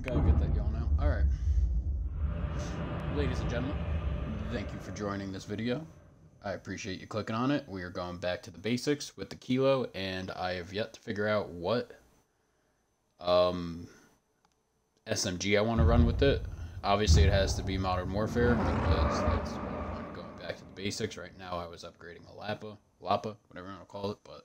Gotta get that yawn out. Alright. Ladies and gentlemen, thank you for joining this video. I appreciate you clicking on it. We are going back to the basics with the Kilo, and I have yet to figure out what SMG I want to run with it. Obviously, it has to be Modern Warfare, because that's the whole point of going back to the basics. Right now, I was upgrading a Lapa, whatever you want to call it, but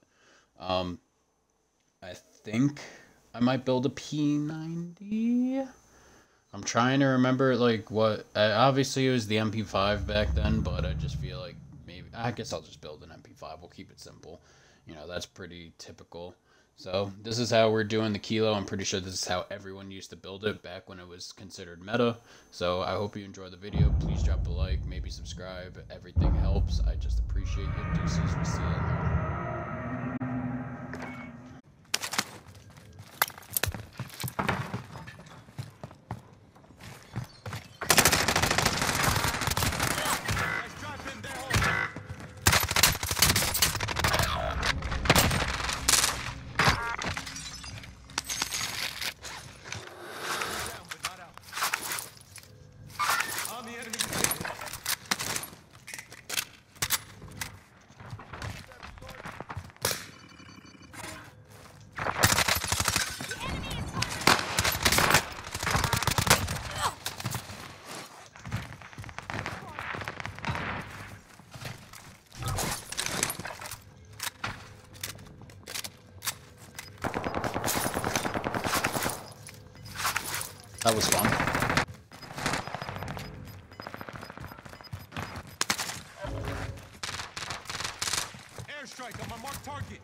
I think I might build a P90. I'm trying to remember, like, what... obviously, it was the MP5 back then, but I just feel like maybe... I guess I'll just build an MP5. We'll keep it simple. You know, that's pretty typical. So, this is how we're doing the Kilo. I'm pretty sure this is how everyone used to build it back when it was considered meta. So, I hope you enjoy the video. Please drop a like, maybe subscribe. Everything helps. I just appreciate you. Deuces, we'll see you later. That was fun. Airstrike on my marked target.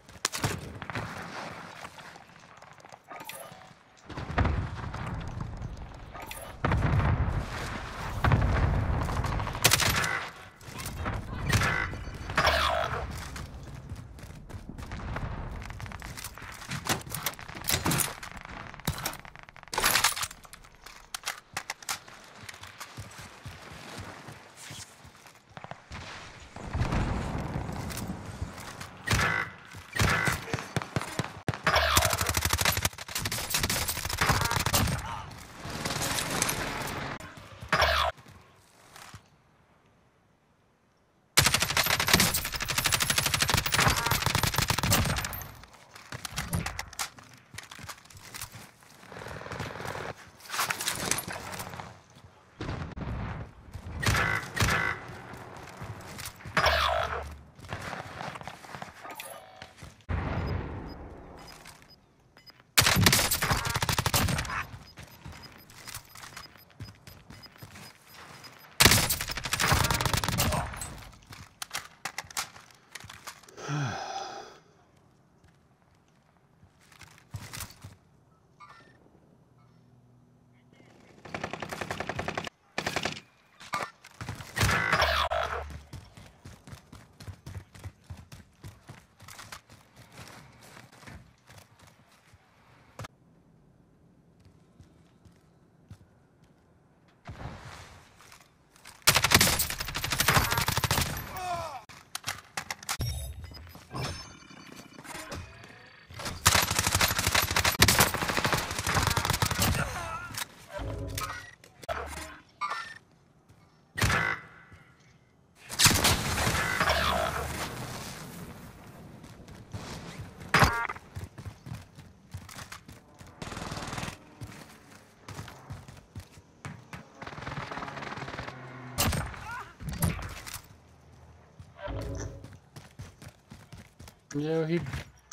Yeah, he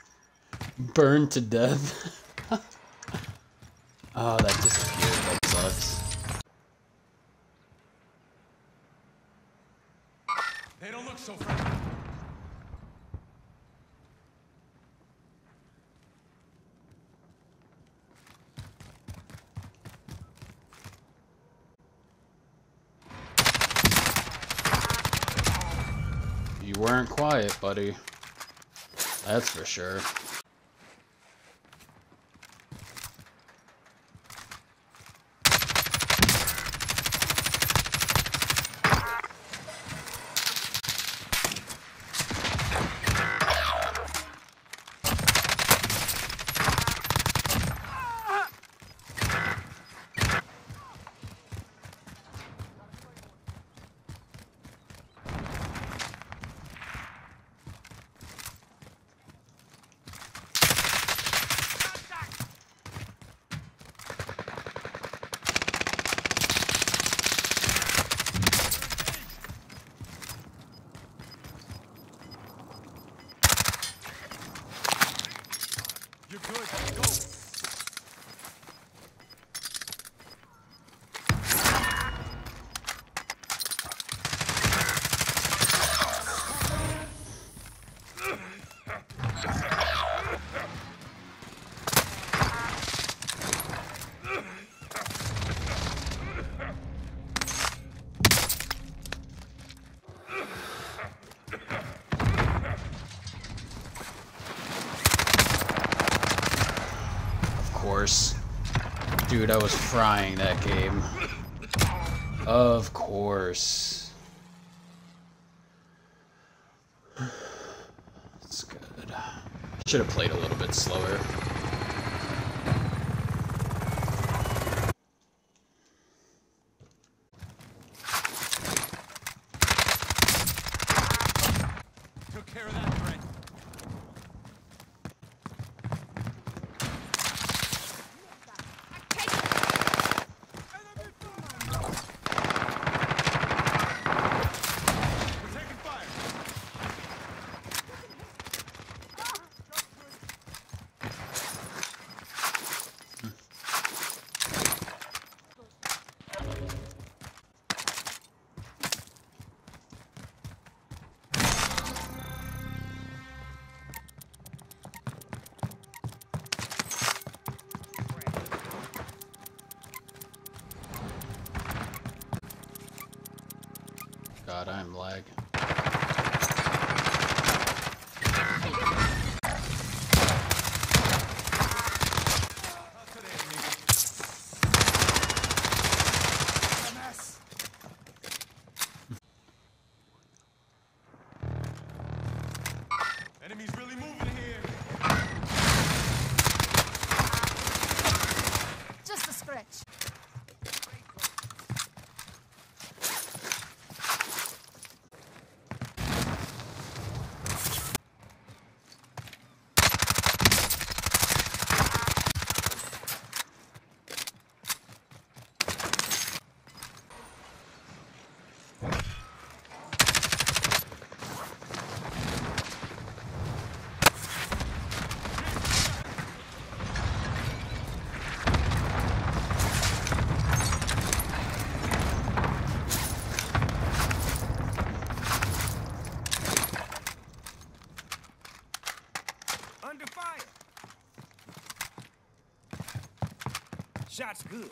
burned to death. Oh, that disappeared. That sucks. They don't look so friendly. You weren't quiet, buddy. That's for sure. course. Dude, I was frying that game. Of course. That's good. Should have played a little bit slower. Took care of that threat. We're taking fire. God, I'm lag. Enemies really moving here. Just a scratch. Under fire. Shot's good.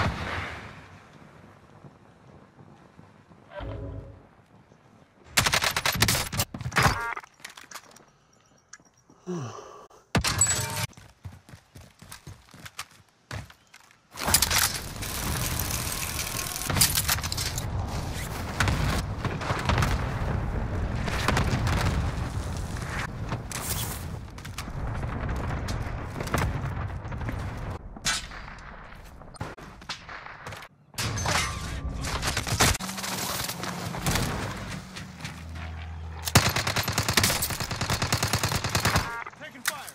Taking fire.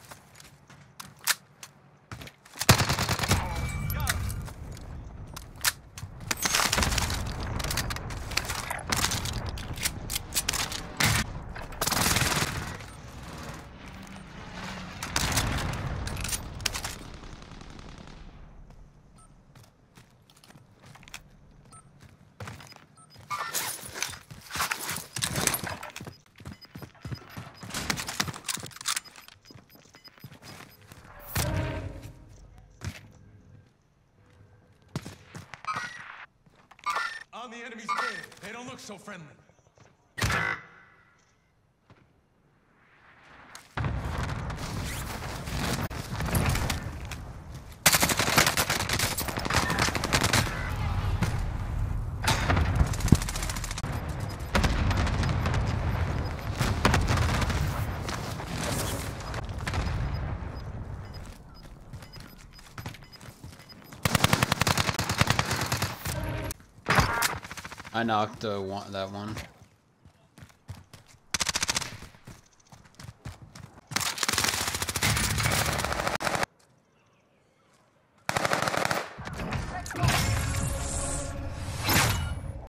Got him. On the enemy's bed. They don't look so friendly. I knocked that one.